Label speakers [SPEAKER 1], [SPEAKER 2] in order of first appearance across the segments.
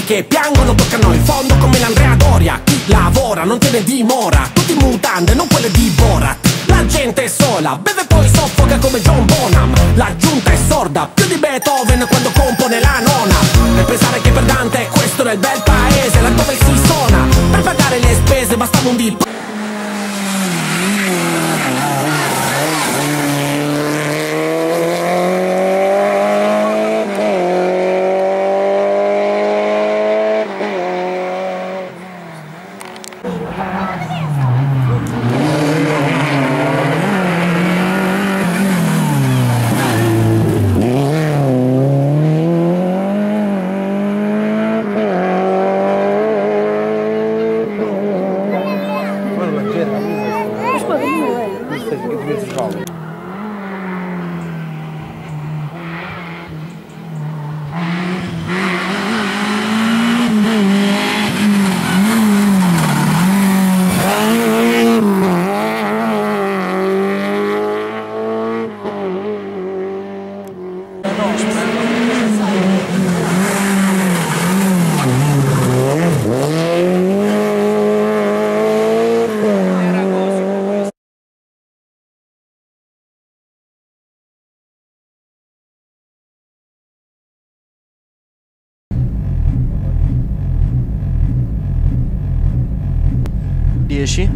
[SPEAKER 1] che piangono toccano il fondo come l'Andrea Doria. Chi lavora non tiene dimora, tutti in mutande, non quelle di Borat. La gente è sola, beve poi soffoca come John Bonham. La giunta è sorda, più di Beethoven quando compone la nona. E pensare che per Dante questo era il bel paese, laddove si suona. Per pagare le spese bastava un dip.
[SPEAKER 2] Dieci.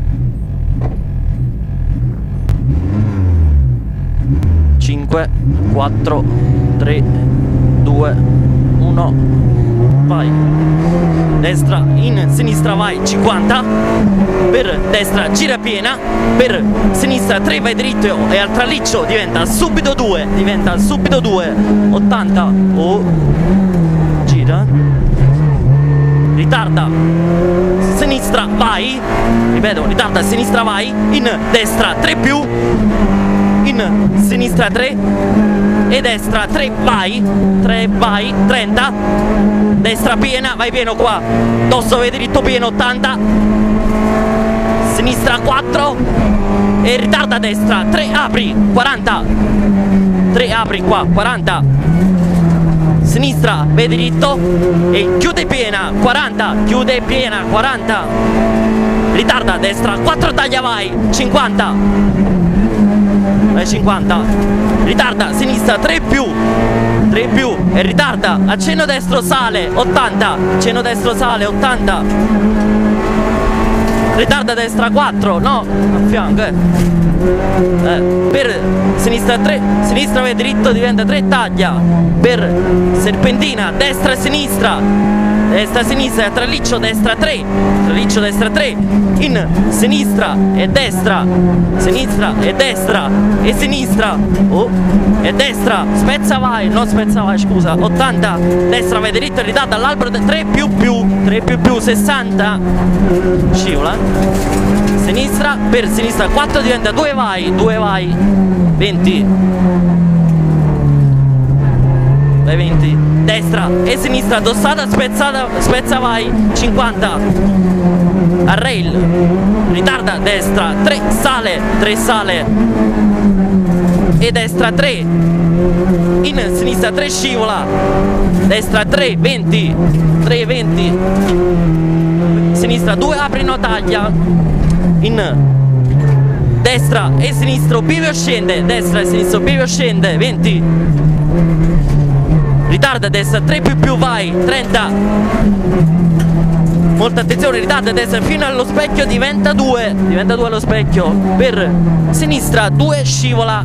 [SPEAKER 2] 5, 4, 3, 2, 1. Vai. Destra, in sinistra vai 50. Per destra gira piena. Per sinistra 3 vai dritto e al traliccio diventa subito 2. Diventa subito 2. 80. Oh. Gira. Ritarda. Sinistra vai. Ripeto, ritarda a sinistra vai. In destra 3 più. In sinistra 3 e destra 3 vai, 3 vai, 30, destra piena, vai pieno qua, dosso vai dritto pieno 80, sinistra 4 e ritarda a destra, 3 apri, 40, 3 apri qua, 40, sinistra vai dritto e chiude piena, 40, chiude piena, 40, ritarda a destra, 4 taglia vai, 50, 50, ritarda a sinistra 3 più e ritarda a cenno destro sale 80, cenno destro sale 80, ritarda a destra 4, no, a fianco per sinistra 3, sinistra vai dritto diventa 3 taglia, per serpentina destra e sinistra, destra sinistra e traliccio destra 3, traliccio destra 3, in sinistra e destra e sinistra, oh, e destra, spezza vai, non spezza vai scusa, 80, destra vai dritto e ritarda all'albero 3 più 60, scivola, sinistra, per sinistra 4 diventa 2 vai, 20, vai 20, destra e sinistra addossata, spezza vai 50, a rail, ritarda destra 3 sale e destra 3, in sinistra 3 scivola, destra 3 20, sinistra 2 apri no taglia, in destra e sinistro bivio scende, destra e sinistro bivio scende 20, ritarda a destra 3 più vai 30, molta attenzione, ritarda a destra fino allo specchio diventa 2 allo specchio, per sinistra 2 scivola,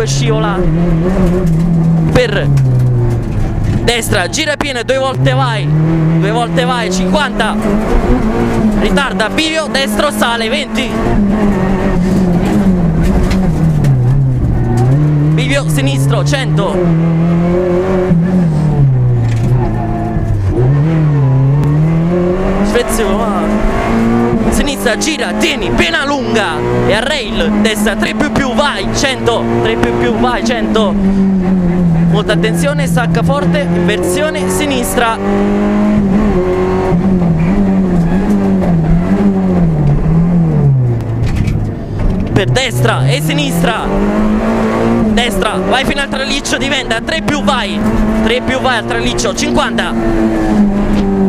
[SPEAKER 2] per destra gira piena 2 volte vai 50, ritarda bivio destro sale 20, bivio sinistro 100, sinistra gira, tieni, pena lunga e a rail, destra 3 più vai 100, 3 più vai 100, molta attenzione, stacca forte, inversione sinistra, per destra e sinistra, destra vai fino al traliccio diventa 3 più vai al traliccio 50,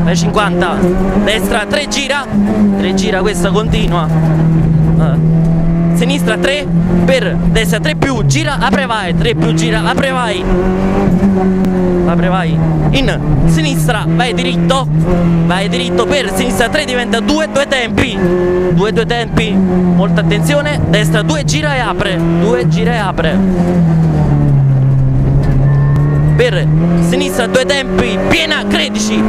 [SPEAKER 2] vai 50, destra 3 gira, 3 gira, questa continua, sinistra 3, per destra 3 più, gira, apre vai, 3 più, gira, apre vai, apre vai, in sinistra, vai diritto, per sinistra 3 diventa 2, 2 tempi, 2 tempi, molta attenzione, destra 2 gira e apre, 2 gira e apre, per sinistra 2 tempi, piena 13,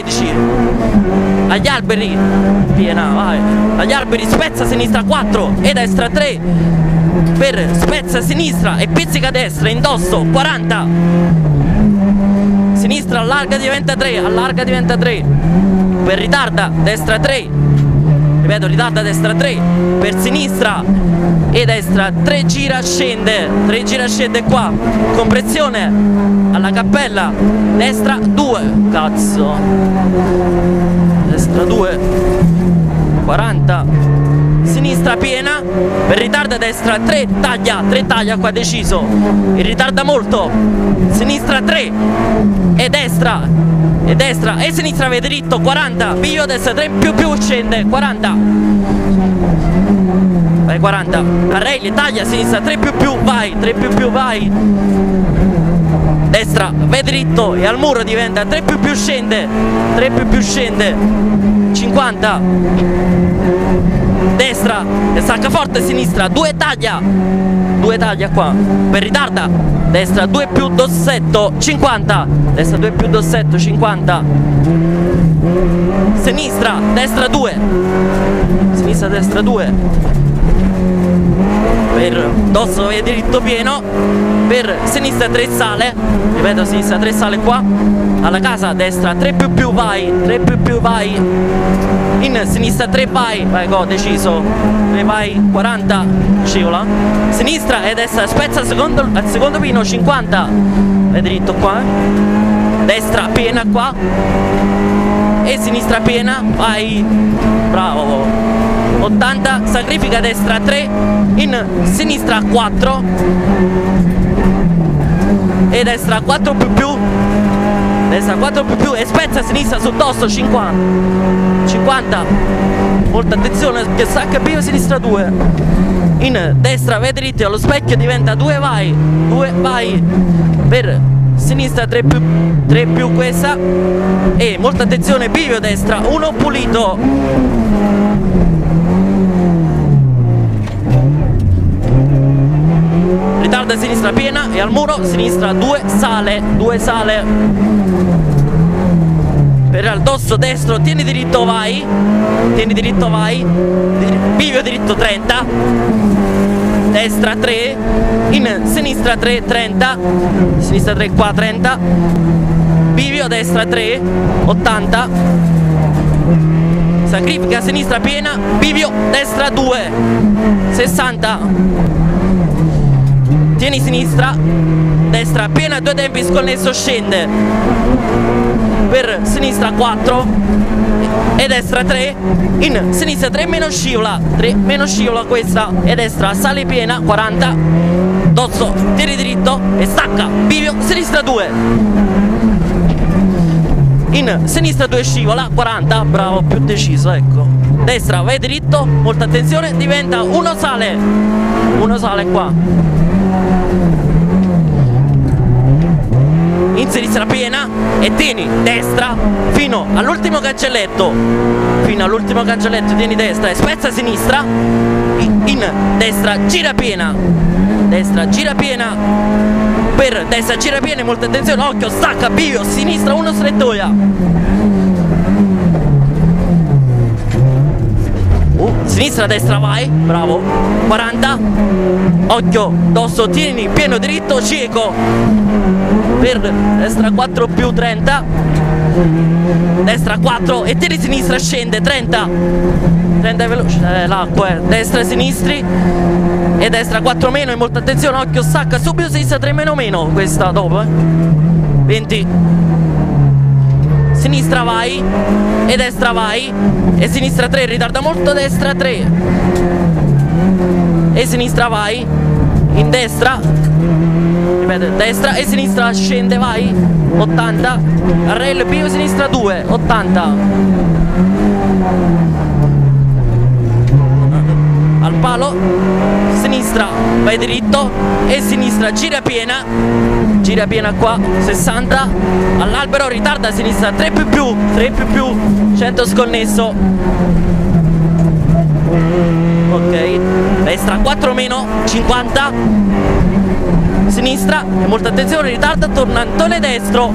[SPEAKER 2] agli alberi, piena, vai, agli alberi, spezza sinistra 4 e destra 3, per spezza sinistra e pizzica destra, indosso 40, sinistra allarga diventa 3, per ritarda destra 3, ripeto, ritarda destra 3, per sinistra e destra 3 gira scende, qua, compressione alla cappella, destra 2, cazzo, destra 2, 40, sinistra piena, per ritarda destra 3 taglia qua deciso, e ritarda molto, sinistra 3 e destra e sinistra vede dritto 40, bivio destra 3 più scende 40, vai 40, carregli, taglia sinistra 3 più vai, 3 più vai, destra vede dritto e al muro diventa 3 più scende, 3 più scende 50, destra e sacca forte sinistra 2 taglia qua, per ritarda destra 2 più dossetto 50, destra 2 più dossetto 50, sinistra destra 2, sinistra destra 2, per dosso e diritto pieno, per sinistra 3 sale, ripeto, sinistra 3 sale qua, alla casa destra 3 più vai, 3 più vai, in sinistra 3 vai go, deciso, 3 vai 40, scivola, sinistra e destra spezza al secondo pino 50, è dritto qua, destra piena qua e sinistra piena, vai, bravo, 80, sacrifica destra 3, in sinistra 4 e destra 4 più, destra 4 più e spezza a sinistra sul dosso 50, molta attenzione che sacca più sinistra 2, in destra vede dritto allo specchio diventa 2 vai, per sinistra 3 più questa e molta attenzione bivio destra 1 pulito, ritarda sinistra piena e al muro sinistra 2 sale, per al dosso destro tieni diritto vai, bivio diritto 30, destra 3, in sinistra 3 30, sinistra 3 qua 30, bivio destra 3 80, sacrifica sinistra piena, bivio destra 2 60, tieni sinistra, destra piena 2 tempi sconnesso scende, per sinistra 4 e destra 3, in sinistra 3 meno scivola, questa e destra sale piena 40, dosso tieni dritto e stacca, bivio sinistra 2, in sinistra 2 scivola 40, bravo, più deciso, ecco, destra vai dritto, molta attenzione, diventa 1 sale qua, in sinistra piena e tieni destra fino all'ultimo cancelletto, tieni destra e spezza a sinistra, in destra gira piena, per destra gira piena e molta attenzione, occhio, stacca, bivio, sinistra 1 strettoia, sinistra destra vai, bravo, 40, occhio, dosso, tieni pieno diritto, cieco, per destra 4 più 30, destra 4 e tieni sinistra scende 30 veloce, l'acqua destra e sinistri e destra 4 meno e molta attenzione, occhio, stacca subito sinistra 3 meno, questa dopo 20, sinistra vai e destra vai e sinistra 3, ritarda molto, destra 3 e sinistra vai in destra, ripeto, destra e sinistra scende, vai, 80, rail più sinistra 2, 80, al palo, sinistra, vai dritto e sinistra, gira piena qua, 60, all'albero, ritarda a sinistra, 3 più, 100 sconnesso, ok, destra 4 meno, 50, sinistra, molta attenzione, ritarda, tornantone destro,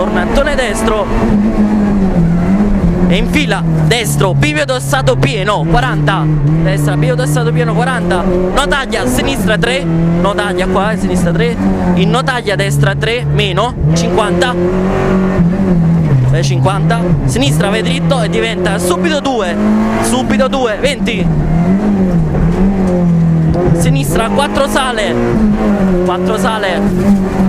[SPEAKER 2] e infila, destro, bivio d'ossato pieno, 40, destra, bivio d'ossato pieno, 40, notaglia, sinistra 3, notaglia qua, sinistra 3, in notaglia destra 3, meno, 50, 50, sinistra vai dritto e diventa subito 2, 20, sinistra 4 sale,